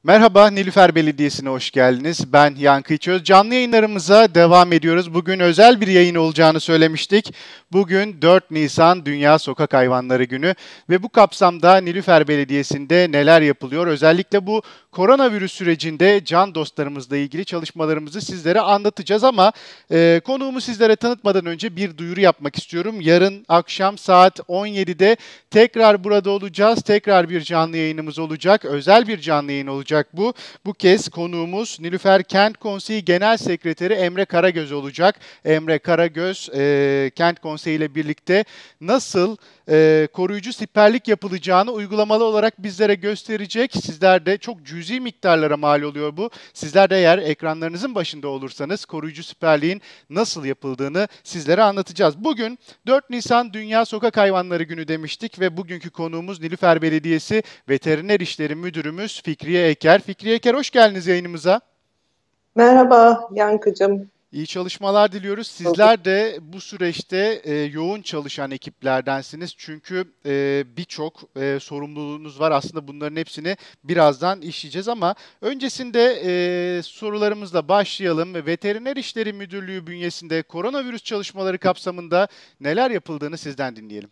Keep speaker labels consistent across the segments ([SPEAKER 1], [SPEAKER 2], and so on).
[SPEAKER 1] Merhaba, Nilüfer Belediyesi'ne hoş geldiniz. Ben Yankı İçöz. Canlı yayınlarımıza devam ediyoruz. Bugün özel bir yayın olacağını söylemiştik. Bugün 4 Nisan Dünya Sokak Hayvanları Günü ve bu kapsamda Nilüfer Belediyesi'nde neler yapılıyor? Özellikle bu koronavirüs sürecinde can dostlarımızla ilgili çalışmalarımızı sizlere anlatacağız ama konuğumu sizlere tanıtmadan önce bir duyuru yapmak istiyorum. Yarın akşam saat 17'de tekrar burada olacağız. Tekrar bir canlı yayınımız olacak. Özel bir canlı yayın olacak bu. Bu kez konuğumuz Nilüfer Kent Konseyi Genel Sekreteri Emre Karagöz olacak. Emre Karagöz Kent Konseyi ile birlikte nasıl koruyucu siperlik yapılacağını uygulamalı olarak bizlere gösterecek. Sizler de çok cüzi miktarlara mal oluyor bu. Sizler de eğer ekranlarınızın başında olursanız koruyucu siperliğin nasıl yapıldığını sizlere anlatacağız. Bugün 4 Nisan Dünya Sokak Hayvanları Günü demiştik ve bugünkü konuğumuz Nilüfer Belediyesi Veteriner İşleri Müdürümüz Fikriye Eker. Fikriye Eker, hoş geldiniz yayınımıza.
[SPEAKER 2] Merhaba Yankıcığım.
[SPEAKER 1] İyi çalışmalar diliyoruz. Sizler de bu süreçte yoğun çalışan ekiplerdensiniz. Çünkü birçok sorumluluğunuz var. Aslında bunların hepsini birazdan işleyeceğiz ama öncesinde sorularımızla başlayalım. Veteriner İşleri Müdürlüğü bünyesinde koronavirüs çalışmaları kapsamında neler yapıldığını sizden dinleyelim.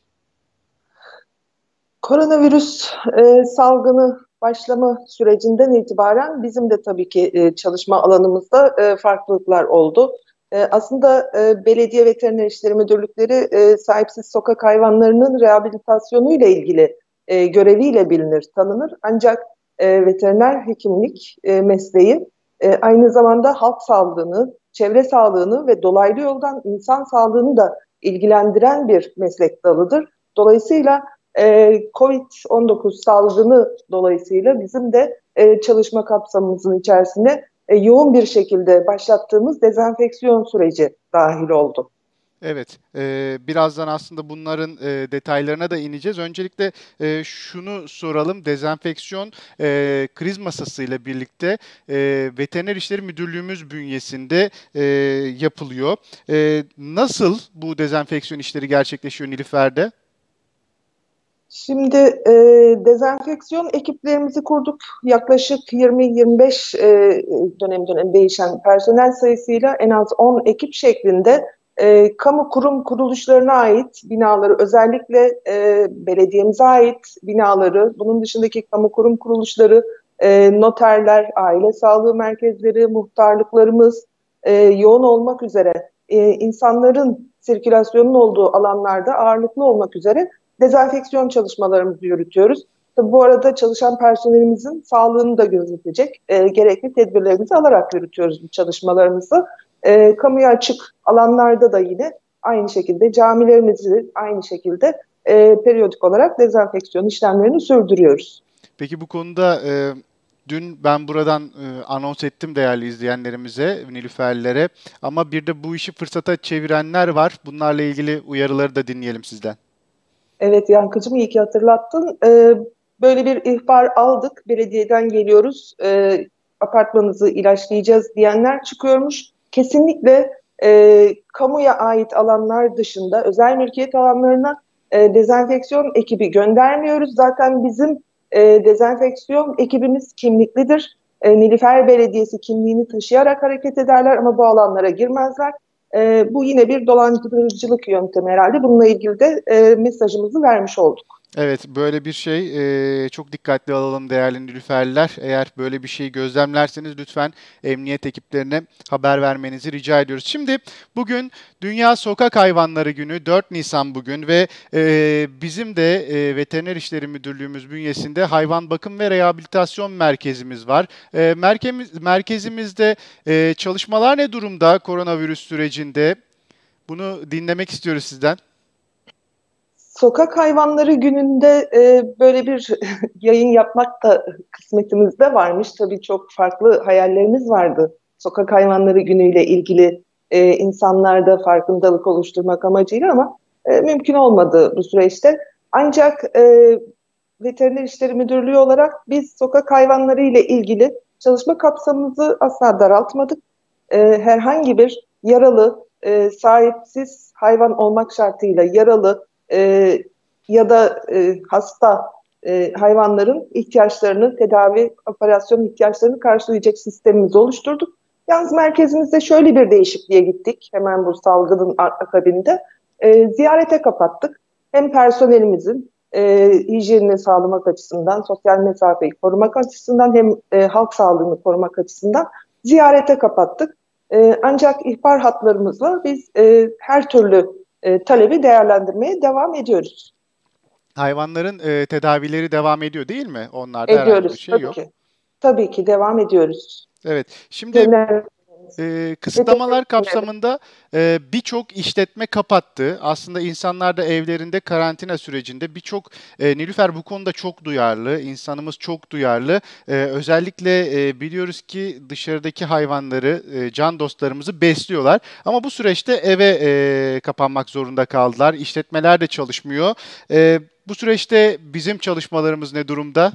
[SPEAKER 2] Koronavirüs salgını başlama sürecinden itibaren bizim de tabii ki çalışma alanımızda farklılıklar oldu. Aslında Belediye Veteriner İşleri Müdürlükleri sahipsiz sokak hayvanlarının rehabilitasyonu ile ilgili göreviyle bilinir, tanınır. Ancak veteriner hekimlik mesleği aynı zamanda halk sağlığını, çevre sağlığını ve dolaylı yoldan insan sağlığını da ilgilendiren bir meslek dalıdır. Dolayısıyla COVID-19 salgını dolayısıyla bizim de çalışma kapsamımızın içerisine yoğun bir şekilde başlattığımız dezenfeksiyon süreci dahil oldu.
[SPEAKER 1] Evet, birazdan aslında bunların detaylarına da ineceğiz. Öncelikle şunu soralım, dezenfeksiyon kriz masasıyla birlikte Veteriner İşleri Müdürlüğümüz bünyesinde yapılıyor. Nasıl bu dezenfeksiyon işleri gerçekleşiyor Nilüfer'de?
[SPEAKER 2] Şimdi dezenfeksiyon ekiplerimizi kurduk. Yaklaşık 20-25 dönem dönem değişen personel sayısıyla en az 10 ekip şeklinde kamu kurum kuruluşlarına ait binaları, özellikle belediyemize ait binaları, bunun dışındaki kamu kurum kuruluşları, noterler, aile sağlığı merkezleri, muhtarlıklarımız yoğun olmak üzere insanların sirkülasyonun olduğu alanlarda ağırlıklı olmak üzere dezenfeksiyon çalışmalarımızı yürütüyoruz. Tabii bu arada çalışan personelimizin sağlığını da gözetecek gerekli tedbirlerimizi alarak yürütüyoruz bu çalışmalarımızı. Kamuya açık alanlarda da yine aynı şekilde camilerimizi aynı şekilde periyodik olarak dezenfeksiyon işlemlerini sürdürüyoruz.
[SPEAKER 1] Peki bu konuda dün ben buradan anons ettim değerli izleyenlerimize, Nilüferlilere ama bir de bu işi fırsata çevirenler var. Bunlarla ilgili uyarıları da dinleyelim sizden.
[SPEAKER 2] Evet Yankıcığım, iyi ki hatırlattın. Böyle bir ihbar aldık. Belediyeden geliyoruz. Apartmanınızı ilaçlayacağız diyenler çıkıyormuş. Kesinlikle kamuya ait alanlar dışında özel mülkiyet alanlarına dezenfeksiyon ekibi göndermiyoruz. Zaten bizim dezenfeksiyon ekibimiz kimliklidir. Nilüfer Belediyesi kimliğini taşıyarak hareket ederler ama bu alanlara girmezler. Bu yine bir dolandırıcılık yöntemi herhalde. Bununla ilgili de mesajımızı vermiş olduk.
[SPEAKER 1] Evet, böyle bir şey çok dikkatli alalım değerli Nilüferliler. Eğer böyle bir şeyi gözlemlerseniz lütfen emniyet ekiplerine haber vermenizi rica ediyoruz. Şimdi bugün Dünya Sokak Hayvanları Günü, 4 Nisan bugün ve bizim de Veteriner İşleri Müdürlüğümüz bünyesinde hayvan bakım ve rehabilitasyon merkezimiz var. Merkezimizde çalışmalar ne durumda koronavirüs sürecinde? Bunu dinlemek istiyoruz sizden.
[SPEAKER 2] Sokak Hayvanları Günü'nde böyle bir yayın yapmak da kısmetimizde varmış. Tabii çok farklı hayallerimiz vardı. Sokak Hayvanları Günü ile ilgili insanlarda farkındalık oluşturmak amacıyla ama mümkün olmadı bu süreçte. Ancak Veteriner İşleri Müdürlüğü olarak biz sokak hayvanları ile ilgili çalışma kapsamımızı asla daraltmadık. Herhangi bir yaralı, sahipsiz hayvan olmak şartıyla yaralı ya da hasta hayvanların ihtiyaçlarını, tedavi operasyon ihtiyaçlarını karşılayacak sistemimizi oluşturduk. Yalnız merkezimizde şöyle bir değişikliğe gittik hemen bu salgının akabinde. Ziyarete kapattık. Hem personelimizin hijyenini sağlamak açısından, sosyal mesafeyi korumak açısından hem halk sağlığını korumak açısından ziyarete kapattık. Ancak ihbar hatlarımızla biz her türlü talebi değerlendirmeye devam ediyoruz.
[SPEAKER 1] Hayvanların tedavileri devam ediyor değil mi? Onlarda herhangi bir
[SPEAKER 2] Ediyoruz
[SPEAKER 1] şey
[SPEAKER 2] tabii
[SPEAKER 1] yok.
[SPEAKER 2] ki. Tabii ki devam ediyoruz.
[SPEAKER 1] Evet. Şimdi
[SPEAKER 2] Veteriner
[SPEAKER 1] kısıtlamalar
[SPEAKER 2] veteriner-
[SPEAKER 1] kapsamında birçok işletme kapattı. Aslında insanlar da evlerinde karantina sürecinde birçok Nilüfer bu konuda çok duyarlı, insanımız çok duyarlı. Özellikle biliyoruz ki dışarıdaki hayvanları, can dostlarımızı besliyorlar. Ama bu süreçte eve kapanmak zorunda kaldılar. İşletmeler de çalışmıyor. Bu süreçte bizim çalışmalarımız ne durumda?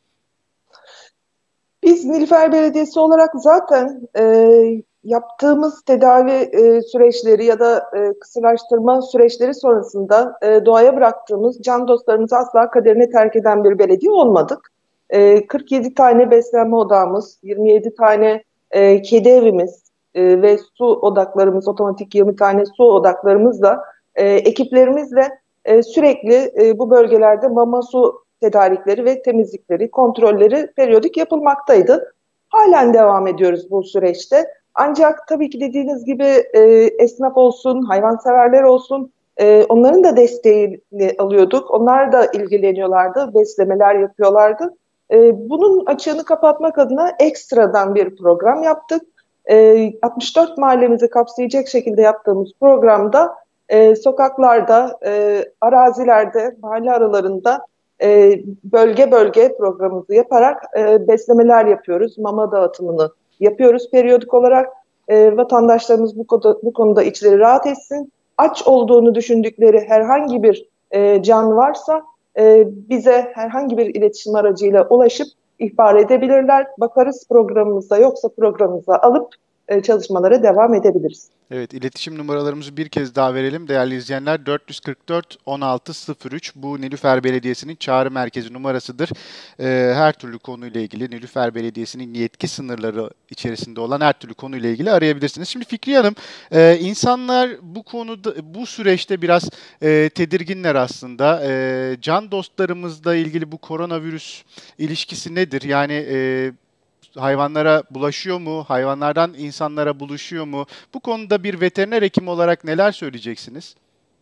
[SPEAKER 2] Biz Nilüfer Belediyesi olarak zaten yaptığımız tedavi süreçleri ya da kısırlaştırma süreçleri sonrasında doğaya bıraktığımız can dostlarımızı asla kaderine terk eden bir belediye olmadık. 47 tane beslenme odamız, 27 tane kedi evimiz ve su odaklarımız, otomatik 20 tane su odaklarımızla ekiplerimizle sürekli bu bölgelerde mama su tedarikleri ve temizlikleri, kontrolleri periyodik yapılmaktaydı. Halen devam ediyoruz bu süreçte. Ancak tabii ki dediğiniz gibi esnaf olsun, hayvanseverler olsun onların da desteğini alıyorduk. Onlar da ilgileniyorlardı, beslemeler yapıyorlardı. Bunun açığını kapatmak adına ekstradan bir program yaptık. 64 mahallemizi kapsayacak şekilde yaptığımız programda sokaklarda, arazilerde, mahalle aralarında bölge bölge programımızı yaparak beslemeler yapıyoruz. Mama dağıtımını yapıyoruz periyodik olarak. Vatandaşlarımız bu konuda içleri rahat etsin. Aç olduğunu düşündükleri herhangi bir can varsa bize herhangi bir iletişim aracıyla ulaşıp ihbar edebilirler. Bakarız programımızda yoksa programımıza alıp çalışmalara devam edebiliriz.
[SPEAKER 1] Evet, iletişim numaralarımızı bir kez daha verelim. Değerli izleyenler 444 1603 bu Nilüfer Belediyesi'nin çağrı merkezi numarasıdır. Her türlü konuyla ilgili Nilüfer Belediyesi'nin yetki sınırları içerisinde olan her türlü konuyla ilgili arayabilirsiniz. Şimdi Fikriye Hanım, insanlar bu konuda bu süreçte biraz tedirginler aslında. Can dostlarımızla ilgili bu koronavirüs ilişkisi nedir? Yani hayvanlara bulaşıyor mu? Hayvanlardan insanlara buluşuyor mu? Bu konuda bir veteriner hekim olarak neler söyleyeceksiniz?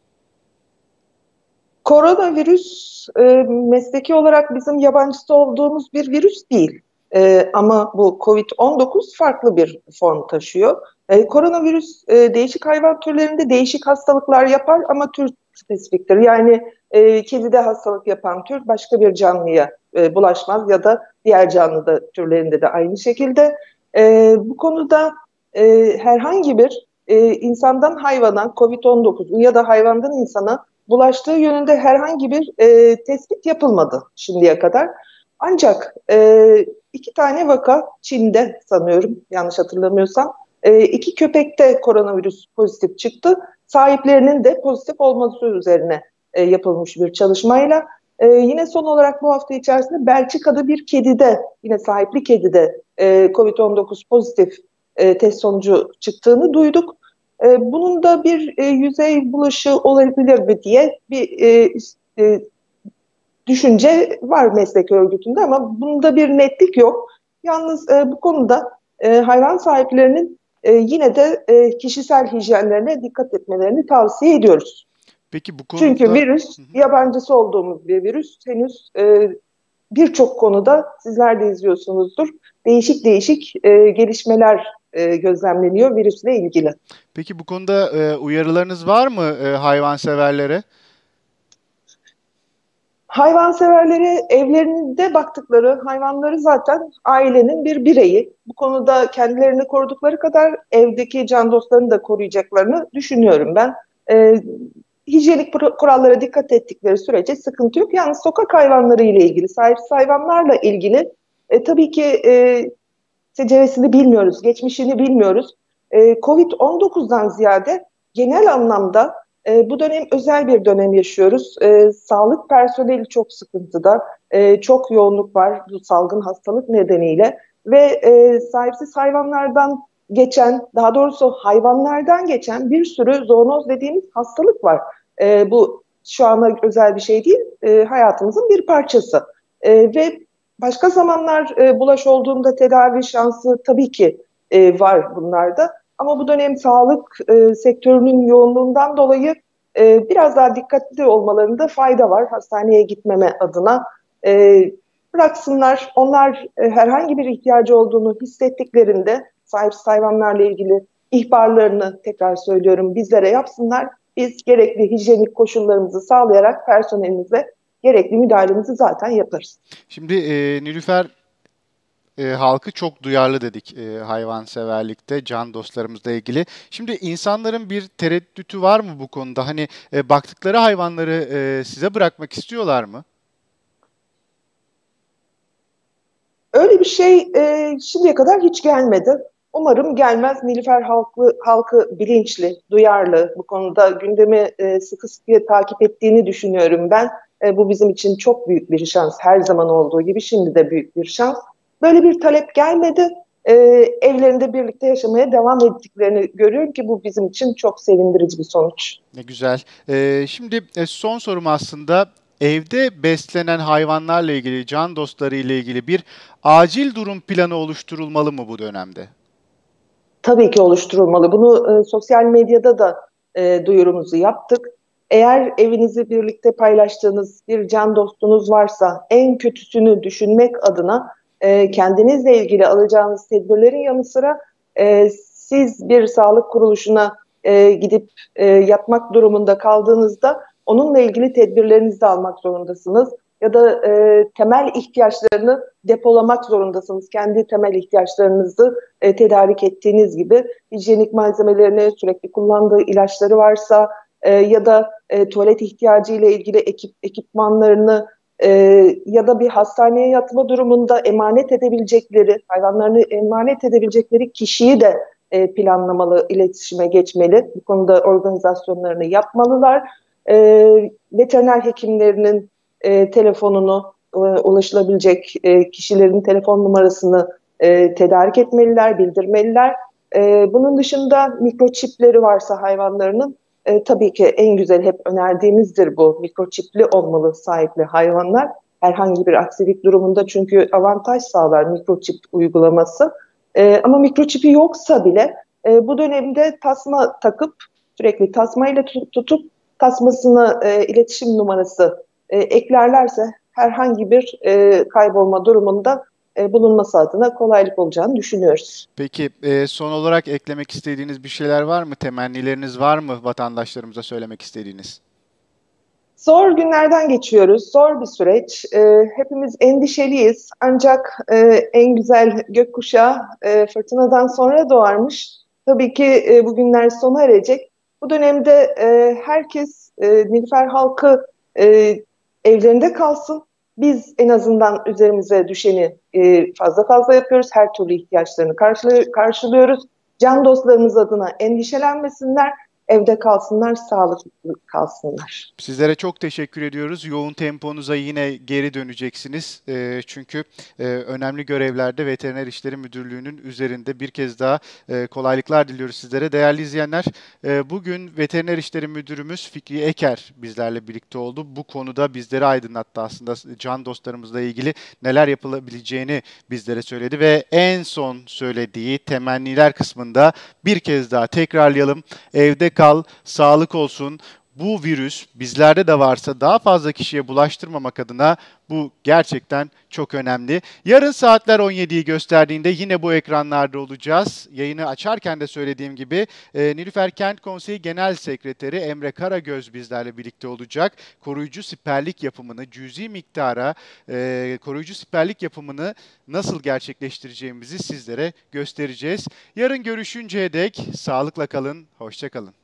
[SPEAKER 2] Koronavirüs mesleki olarak bizim yabancısı olduğumuz bir virüs değil. Ama bu COVID-19 farklı bir form taşıyor. Koronavirüs değişik hayvan türlerinde değişik hastalıklar yapar ama tür spesifiktir. Yani kedide hastalık yapan tür başka bir canlıya bulaşmaz ya da diğer canlı da türlerinde de aynı şekilde. Bu konuda herhangi bir insandan hayvana COVID-19 ya da hayvandan insana bulaştığı yönünde herhangi bir tespit yapılmadı şimdiye kadar. Ancak iki tane vaka Çin'de sanıyorum yanlış hatırlamıyorsam iki köpekte koronavirüs pozitif çıktı. Sahiplerinin de pozitif olması üzerine yapılmış bir çalışmayla. Yine son olarak bu hafta içerisinde Belçika'da bir kedide yine sahipli kedide COVID-19 pozitif test sonucu çıktığını duyduk. Bunun da bir yüzey bulaşı olabilir mi diye bir düşünce var meslek örgütünde ama bunda bir netlik yok. Yalnız bu konuda hayvan sahiplerinin yine de kişisel hijyenlerine dikkat etmelerini tavsiye ediyoruz.
[SPEAKER 1] Peki bu
[SPEAKER 2] Çünkü
[SPEAKER 1] konuda.
[SPEAKER 2] virüs
[SPEAKER 1] Hı hı.
[SPEAKER 2] yabancısı olduğumuz bir virüs. Henüz birçok konuda sizler de izliyorsunuzdur. Değişik değişik gelişmeler gözlemleniyor virüsle ilgili.
[SPEAKER 1] Peki bu konuda uyarılarınız var mı hayvanseverlere?
[SPEAKER 2] Hayvanseverlere evlerinde baktıkları hayvanları zaten ailenin bir bireyi. Bu konuda kendilerini korudukları kadar evdeki can dostlarını da koruyacaklarını düşünüyorum ben. Hijyenik kurallara dikkat ettikleri sürece sıkıntı yok. Yalnız sokak hayvanları ile ilgili, sahipsiz hayvanlarla ilgili tabii ki secevesini bilmiyoruz, geçmişini bilmiyoruz. Covid-19'dan ziyade genel anlamda bu dönem özel bir dönem yaşıyoruz. Sağlık personeli çok sıkıntıda. çok yoğunluk var bu salgın hastalık nedeniyle ve sahipsiz hayvanlardan geçen, daha doğrusu hayvanlardan geçen bir sürü zoonoz dediğimiz hastalık var. Bu şu ana özel bir şey değil, hayatımızın bir parçası. Ve başka zamanlar bulaş olduğunda tedavi şansı tabii ki var bunlarda. Ama bu dönem sağlık sektörünün yoğunluğundan dolayı biraz daha dikkatli olmalarında fayda var hastaneye gitmeme adına. E, Bıraksınlar, onlar herhangi bir ihtiyacı olduğunu hissettiklerinde sahipsiz hayvanlarla ilgili ihbarlarını tekrar söylüyorum bizlere yapsınlar. Biz gerekli hijyenik koşullarımızı sağlayarak personelimize gerekli müdahalemizi zaten yaparız.
[SPEAKER 1] Şimdi Nilüfer, halkı çok duyarlı dedik hayvanseverlikte, can dostlarımızla ilgili. Şimdi insanların bir tereddütü var mı bu konuda? Hani baktıkları hayvanları size bırakmak istiyorlar mı?
[SPEAKER 2] Öyle bir şey şimdiye kadar hiç gelmedi. Umarım gelmez. Nilüfer halkı bilinçli, duyarlı. Bu konuda gündemi sıkı sıkıya takip ettiğini düşünüyorum ben. Bu bizim için çok büyük bir şans. Her zaman olduğu gibi şimdi de büyük bir şans. Böyle bir talep gelmedi. E, Evlerinde birlikte yaşamaya devam ettiklerini görüyorum ki bu bizim için çok sevindirici bir sonuç.
[SPEAKER 1] Ne güzel. Şimdi son sorum aslında evde beslenen hayvanlarla ilgili, can dostları ile ilgili bir acil durum planı oluşturulmalı mı bu dönemde?
[SPEAKER 2] Tabii ki oluşturulmalı. Bunu sosyal medyada da duyurumuzu yaptık. Eğer evinizi birlikte paylaştığınız bir can dostunuz varsa en kötüsünü düşünmek adına kendinizle ilgili alacağınız tedbirlerin yanı sıra siz bir sağlık kuruluşuna gidip yatmak durumunda kaldığınızda onunla ilgili tedbirlerinizi de almak zorundasınız. Ya da temel ihtiyaçlarını depolamak zorundasınız. Kendi temel ihtiyaçlarınızı tedarik ettiğiniz gibi hijyenik malzemelerini, sürekli kullandığı ilaçları varsa ya da tuvalet ihtiyacı ile ilgili ekipmanlarını ya da bir hastaneye yatma durumunda emanet edebilecekleri, hayvanlarını emanet edebilecekleri kişiyi de planlamalı, iletişime geçmeli. Bu konuda organizasyonlarını yapmalılar. Veteriner hekimlerinin telefonunu, ulaşılabilecek kişilerin telefon numarasını tedarik etmeliler, bildirmeliler. Bunun dışında mikroçipleri varsa hayvanlarının tabii ki en güzel hep önerdiğimizdir bu. Mikroçipli olmalı sahipli hayvanlar. Herhangi bir aksilik durumunda çünkü avantaj sağlar mikroçip uygulaması. Ama mikroçipi yoksa bile bu dönemde tasma takıp sürekli tasmayla tutup tasmasına iletişim numarası eklerlerse herhangi bir kaybolma durumunda bulunması adına kolaylık olacağını düşünüyoruz.
[SPEAKER 1] Peki son olarak eklemek istediğiniz bir şeyler var mı? Temennileriniz var mı vatandaşlarımıza söylemek istediğiniz?
[SPEAKER 2] Zor günlerden geçiyoruz, zor bir süreç. Hepimiz endişeliyiz. Ancak en güzel gökkuşağı fırtınadan sonra doğarmış. Tabii ki bu günler sona erecek. Bu dönemde herkes, Nilüfer halkı evlerinde kalsın. Biz en azından üzerimize düşeni fazla fazla yapıyoruz. Her türlü ihtiyaçlarını karşılıyoruz. Can dostlarımız adına endişelenmesinler. Evde kalsınlar, sağlıklı kalsınlar.
[SPEAKER 1] Sizlere çok teşekkür ediyoruz. Yoğun temponuza yine geri döneceksiniz. Çünkü önemli görevlerde Veteriner İşleri Müdürlüğü'nün üzerinde bir kez daha kolaylıklar diliyoruz sizlere. Değerli izleyenler, bugün Veteriner İşleri Müdürümüz Fikri Eker bizlerle birlikte oldu. Bu konuda bizleri aydınlattı aslında can dostlarımızla ilgili neler yapılabileceğini bizlere söyledi ve en son söylediği temenniler kısmında bir kez daha tekrarlayalım. Evde kal, sağlık olsun. Bu virüs bizlerde de varsa daha fazla kişiye bulaştırmamak adına bu gerçekten çok önemli. Yarın saatler 17'yi gösterdiğinde yine bu ekranlarda olacağız. Yayını açarken de söylediğim gibi Nilüfer Kent Konseyi Genel Sekreteri Emre Karagöz bizlerle birlikte olacak. Koruyucu siperlik yapımını cüzi miktara koruyucu siperlik yapımını nasıl gerçekleştireceğimizi sizlere göstereceğiz. Yarın görüşünceye dek sağlıkla kalın, hoşça kalın.